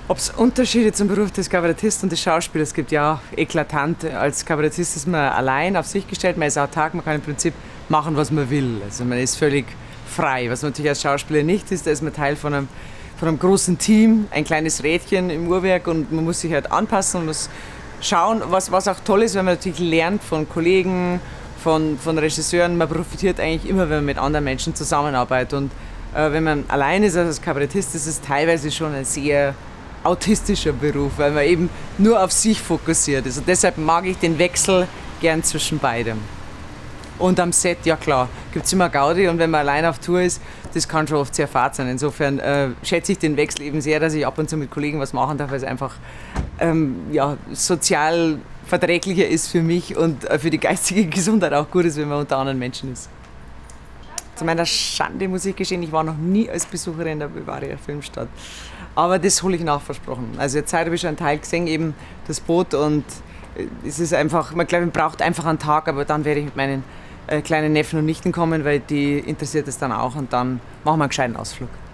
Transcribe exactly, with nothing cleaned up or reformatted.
Ob es Unterschiede zum Beruf des Kabarettisten und des Schauspielers gibt, ja, eklatant. Als Kabarettist ist man allein auf sich gestellt, man ist autark, man kann im Prinzip machen, was man will. Also man ist völlig frei. Was man natürlich als Schauspieler nicht ist, da ist man Teil von einem, von einem großen Team, ein kleines Rädchen im Uhrwerk und man muss sich halt anpassen und muss schauen, was, was auch toll ist, wenn man natürlich lernt von Kollegen, von, von Regisseuren. Man profitiert eigentlich immer, wenn man mit anderen Menschen zusammenarbeitet. Und äh, wenn man allein ist als Kabarettist, ist es teilweise schon ein sehr autistischer Beruf, weil man eben nur auf sich fokussiert ist. Und deshalb mag ich den Wechsel gern zwischen beidem. Und am Set, ja klar, gibt es immer Gaudi und wenn man allein auf Tour ist, das kann schon oft sehr fad sein. Insofern äh, schätze ich den Wechsel eben sehr, dass ich ab und zu mit Kollegen was machen darf, weil es einfach ähm, ja, sozial verträglicher ist für mich und äh, für die geistige Gesundheit auch gut ist, wenn man unter anderen Menschen ist. Zu meiner Schande muss ich gestehen, ich war noch nie als Besucherin der Bavaria Filmstadt. Aber das hole ich nach, versprochen. Also jetzt habe ich schon einen Teil gesehen, eben das Boot und es ist einfach, man glaube, man braucht einfach einen Tag, aber dann werde ich mit meinen äh, kleinen Neffen und Nichten kommen, weil die interessiert es dann auch und dann machen wir einen gescheiten Ausflug.